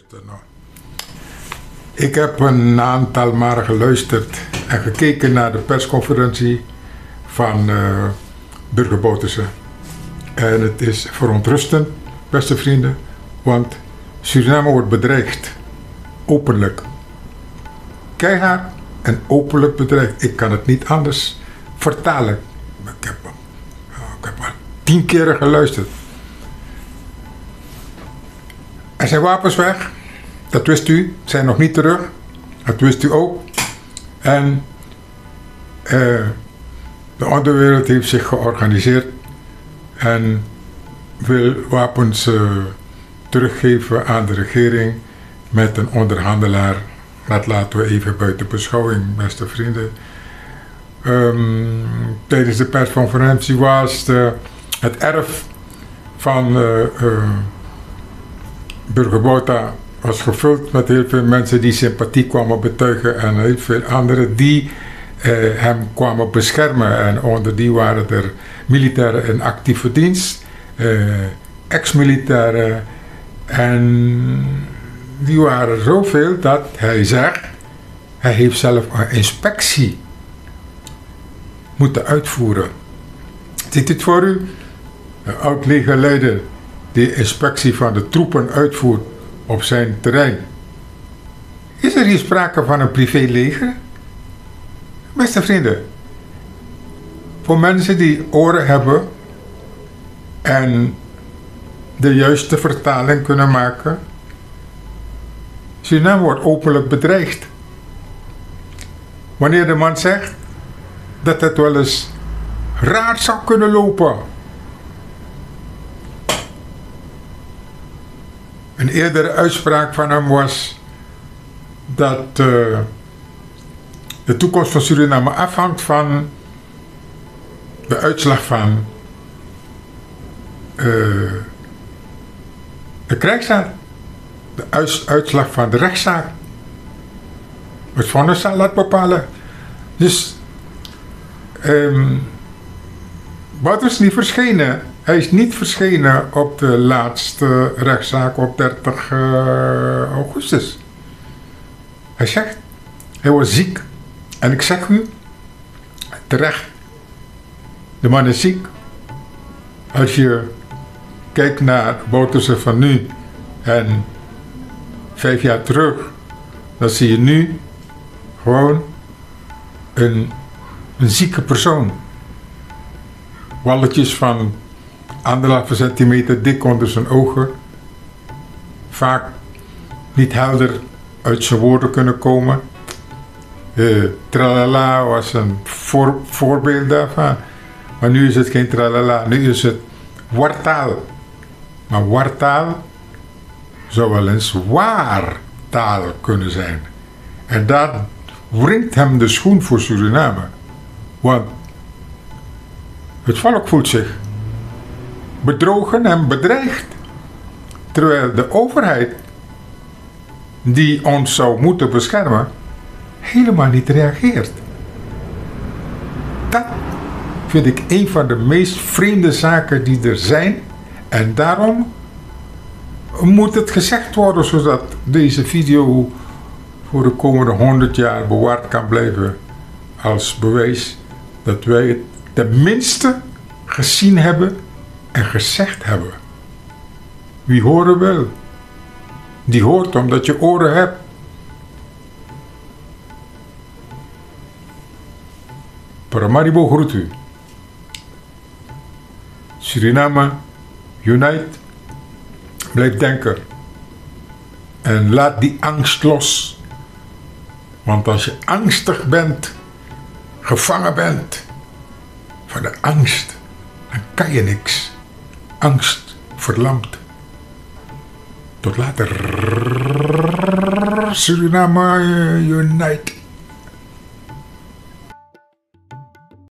Ik heb een aantal malen geluisterd en gekeken naar de persconferentie van Burger Bouterse. En het is verontrustend, beste vrienden, want Suriname wordt bedreigd. Openlijk. Keihard en openlijk bedreigd. Ik kan het niet anders vertalen. Ik heb al 10 keren geluisterd. Er zijn wapens weg. Dat wist u. Zijn nog niet terug. Dat wist u ook. En de onderwereld heeft zich georganiseerd en wil wapens teruggeven aan de regering met een onderhandelaar. Dat laten we even buiten beschouwing, beste vrienden. Tijdens de persconferentie was het erf van Burger Botha was gevuld met heel veel mensen die sympathie kwamen betuigen en heel veel anderen die hem kwamen beschermen. En onder die waren er militairen in actieve dienst, ex-militairen, en die waren zoveel dat hij zegt, hij heeft zelf een inspectie moeten uitvoeren. Ziet u het voor u? Een oud-legerleider die inspectie van de troepen uitvoert op zijn terrein. Is er hier sprake van een privéleger? Beste vrienden, voor mensen die oren hebben en de juiste vertaling kunnen maken, Suriname wordt openlijk bedreigd. Wanneer de man zegt dat het wel eens raar zou kunnen lopen. Een eerdere uitspraak van hem was dat de toekomst van Suriname afhangt van de uitslag van de krijgsraad. De uitslag van de rechtszaak. Het vonnis zal dat bepalen. Dus Bouterse is niet verschenen. Hij is niet verschenen op de laatste rechtszaak op 30 augustus. Hij zegt, hij was ziek. En ik zeg u, terecht, de man is ziek. Als je kijkt naar Bouterse van nu en 5 jaar terug, dan zie je nu gewoon een zieke persoon. Walletjes van 1,5 centimeter dik onder zijn ogen. Vaak niet helder uit zijn woorden kunnen komen. Tralala was een voorbeeld daarvan. Maar nu is het geen tralala, nu is het wartaal. Maar wartaal zou wel eens waartaal kunnen zijn. En dat wringt hem de schoen voor Suriname. Want het volk voelt zich bedrogen en bedreigd. Terwijl de overheid, die ons zou moeten beschermen, helemaal niet reageert. Dat vind ik een van de meest vreemde zaken die er zijn. En daarom moet het gezegd worden, zodat deze video voor de komende 100 jaar bewaard kan blijven als bewijs dat wij het tenminste gezien hebben en gezegd hebben. Wie horen wil, die hoort omdat je oren hebt. Paramaribo groet u. Suriname, unite, blijf denken. En laat die angst los. Want als je angstig bent, gevangen bent van de angst, dan kan je niks. Angst verlamt. Tot later. Suriname, unite.